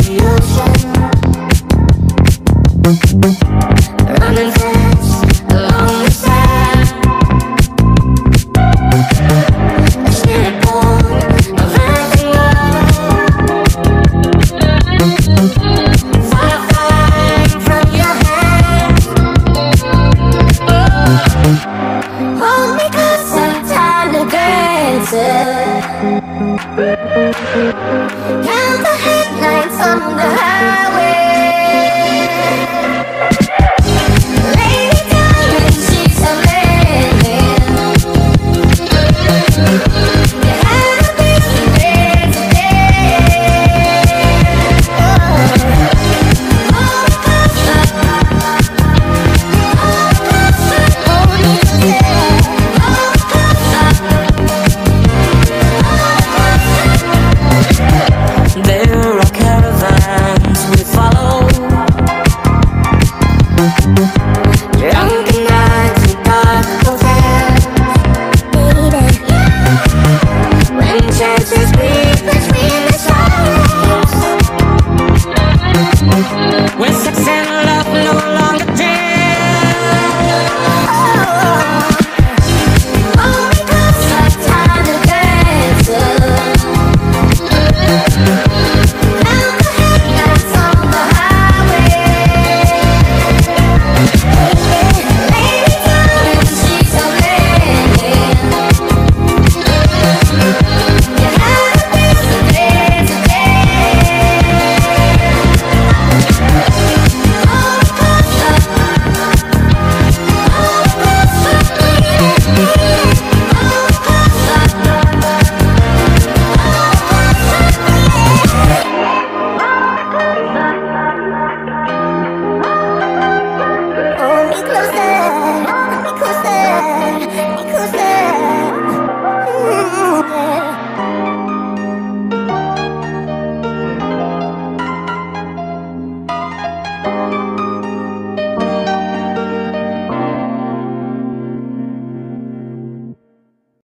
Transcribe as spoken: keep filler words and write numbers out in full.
the ocean, running fast along the sand. A snare born of earth and love, fire flying from your hands. Hold me close, some time to dance. Count the headlights on the highway.